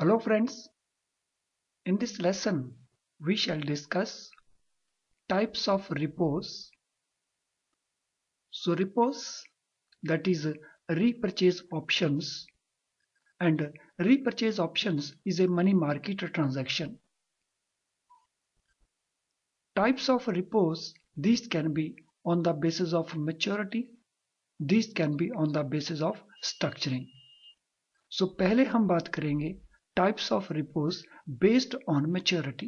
Hello friends, in this lesson we shall discuss types of repos. So repos, that is repurchase options, and repurchase options is a money market transaction. Types of repos, these can be on the basis of maturity, these can be on the basis of structuring. So पहले हम बात करेंगे types of repos based on maturity.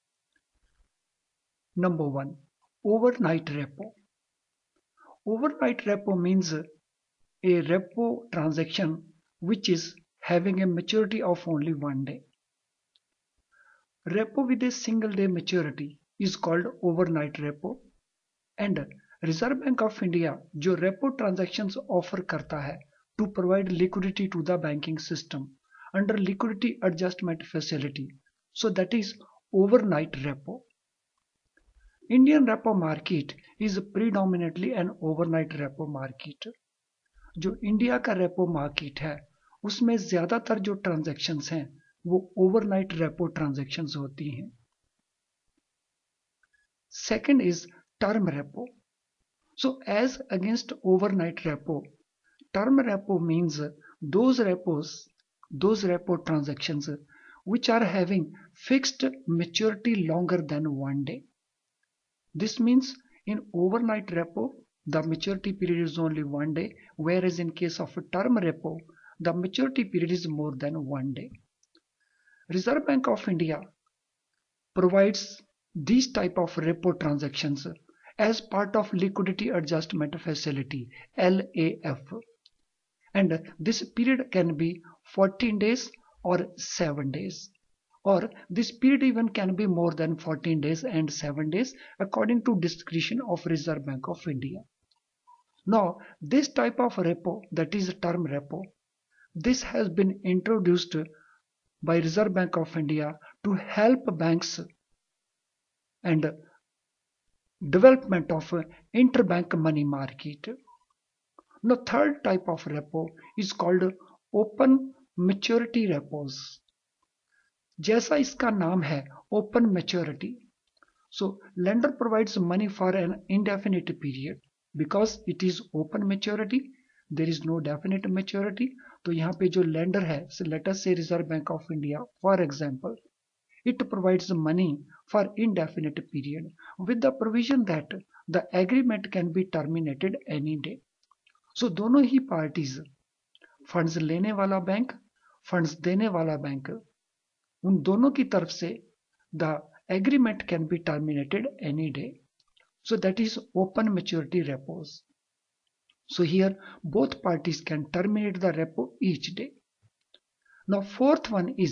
Number 1, overnight repo. Overnight repo means a repo transaction which is having a maturity of only 1 day. Repo with a single day maturity is called overnight repo, and Reserve Bank of India जो repo transactions offer करता है to provide liquidity to the banking system under liquidity adjustment facility, so that is overnight repo. Indian repo market is predominantly an overnight repo market. जो India का repo market है उसमें ज्यादातर जो transactions हैं वो ओवरनाइट रेपो ट्रांजैक्शंस होती हैं. Second is term repo. So as against overnight repo, term repo means those repo transactions which are having fixed maturity longer than 1 day. This means in overnight repo, the maturity period is only 1 day, whereas in case of a term repo, the maturity period is more than 1 day. Reserve Bank of India provides these type of repo transactions as part of Liquidity Adjustment Facility, LAF. And this period can be 14 days or 7 days. Or this period even can be more than 14 days and 7 days according to discretion of Reserve Bank of India. Now, this type of repo, that is term repo, this has been introduced by Reserve Bank of India to help banks and development of interbank money market. Now, third type of repo is called open maturity repos. जैसा इसका नाम है open maturity, so lender provides money for an indefinite period because it is open maturity, there is no definite maturity. तो यहाँ पे जो lender है, let us से Reserve Bank of India for example, it provides money for indefinite period with the provision that the agreement can be terminated any day. So दोनों ही parties, funds लेने वाला bank, funds देने वाला bank, उन दोनों की तरफ से the agreement can be terminated any day. So that is open maturity repos. So here both parties can terminate the repo each day. Now fourth one is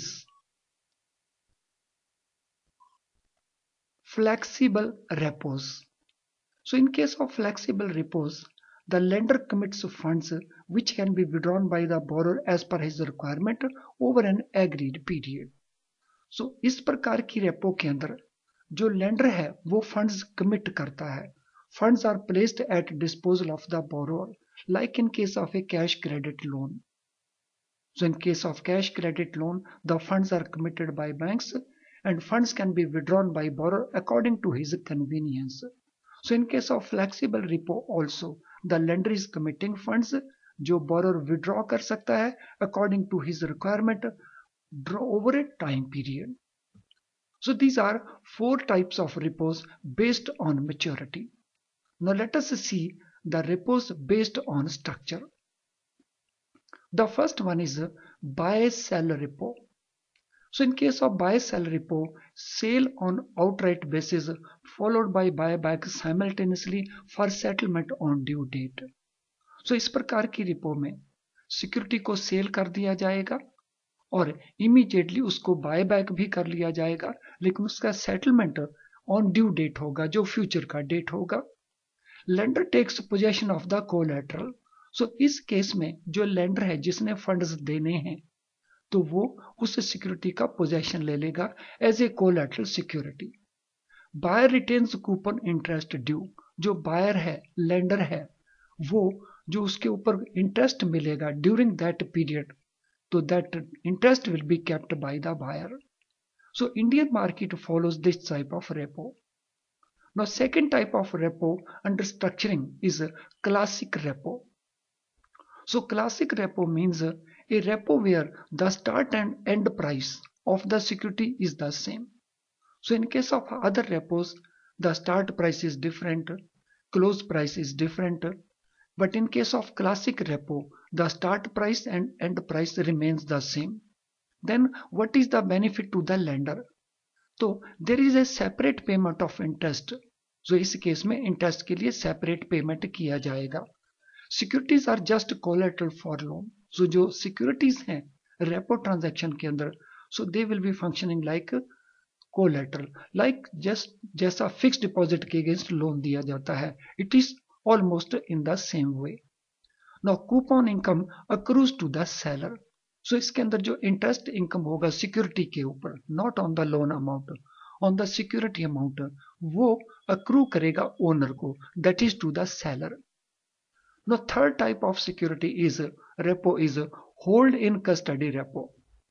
flexible repos. So in case of flexible repos, the lender commits funds which can be withdrawn by the borrower as per his requirement over an agreed period. सो इस प्रकार की repo के अंदर जो lender है वो funds commit करता है. Funds are placed at disposal of the borrower like in case of a cash credit loan. So in case of cash credit loan the funds are committed by banks and funds can be withdrawn by borrower according to his convenience. So in case of flexible repo also, the lender is committing funds जो borrower withdraw कर सकता है according to his requirement over a time period. So these are 4 types of repos based on maturity. Now let us see the repos based on structure. The first one is buy-sell repo. So in case of buy-sell repo, sale on outright basis followed by buyback simultaneously for settlement on due date. So इस प्रकार की repo में security को cell कर दिया जाएगा और immediately उसको बायबैक भी कर लिया जाएगा, लेकिन उसका सेटलमेंट ऑन ड्यू डेट होगा जो फ्यूचर का डेट होगा. Lender takes possession of the collateral. So इस केस में जो लेंडर है जिसने फंड्स देने हैं तो वो उस सिक्योरिटी का पोजेशन ले लेगा as a collateral security. Buyer retains coupon interest due. जो बायर है, लेंडर है, वो जो उसके ऊपर इंटरेस्ट मिलेगा during that period so that interest will be kept by the buyer. So Indian market follows this type of repo. Now second type of repo under structuring is a classic repo. So classic repo means a repo where the start and end price of the security is the same. So in case of other repos, the start price is different, close price is different, but in case of classic repo, the start price and end price remains the same. Then what is the benefit to the lender? तो there is a separate payment of interest. जो इस case में interest के लिए separate payment किया जाएगा. Securities are just collateral for loan. So जो securities हैं रेपो ट्रांजैक्शन के अंदर, so they will be functioning like collateral, like just जैसा फिक्स डिपॉजिट के अगेंस्ट लोन दिया जाता है. It is almost in the same way. Now coupon income accrues to the seller. So इसके अंदर जो इंटरेस्ट इनकम होगा सिक्योरिटी के ऊपर, not on the loan amount, on the security amount, वो अक्रू करेगा ओनर को, that is to the seller. No third type of security is repo is hold in custody repo.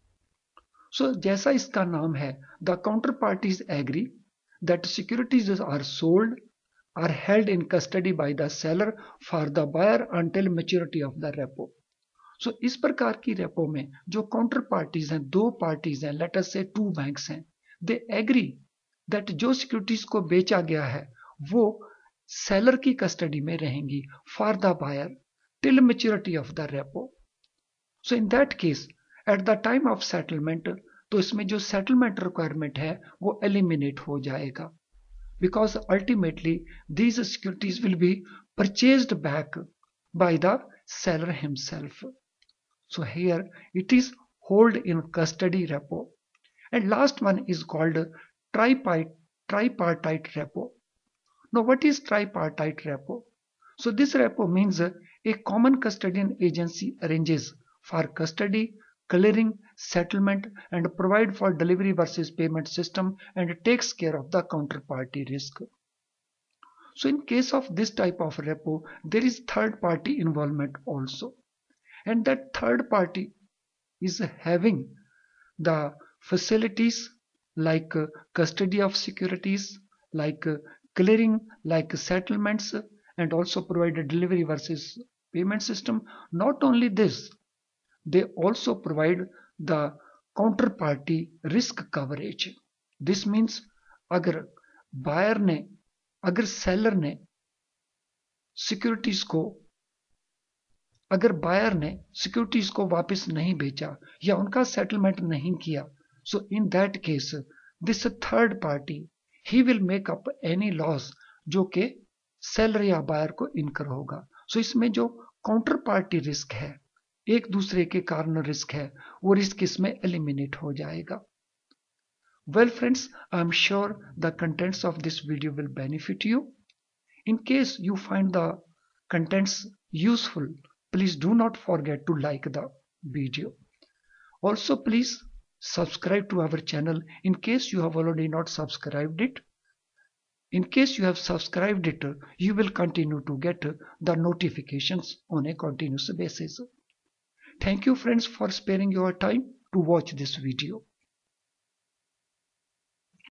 So जैसा इसका नाम है, the counterparties agree that securities are sold are held in custody by the seller for the buyer until maturity of the repo. So इस प्रकार की repo में जो counter parties हैं, दो पार्टीज हैं, लेट अस से टू बैंक्स हैं, दे एग्री दैट जो सिक्योरिटीज को बेचा गया है वो सेलर की कस्टडी में रहेंगी for the buyer till maturity of the repo. So in that case at the time of settlement, तो इसमें जो सेटलमेंट रिक्वायरमेंट है वो एलिमिनेट हो जाएगा, because ultimately these securities will be purchased back by the seller himself. So here it is hold in custody repo. And last one is called tripartite repo. Now what is tripartite repo? So this repo means a common custodian agency arranges for custody, clearing, settlement and provide for delivery versus payment system and takes care of the counterparty risk. So in case of this type of repo, there is third party involvement also. And that third party is having the facilities like custody of securities, like clearing, like settlements, and also provide a delivery versus payment system. Not only this, they also provide the counterparty risk coverage. This means अगर seller ने securities को, अगर buyer ने securities को वापस नहीं बेचा या उनका सेटलमेंट नहीं किया, so in that case this third party he will make up any loss जो कि सेलर या बायर को इनकर होगा. सो इसमें जो काउंटर पार्टी रिस्क है, एक दूसरे के कारण रिस्क है, वो रिस्क इसमें एलिमिनेट हो जाएगा. Well friends, I am sure the contents of this video will benefit you. In case you find the contents useful, please do not forget to like the video. Also please subscribe to our channel in case you have already not subscribed it. In case you have subscribed it, you will continue to get the notifications on a continuous basis. Thank you friends for sparing your time to watch this video.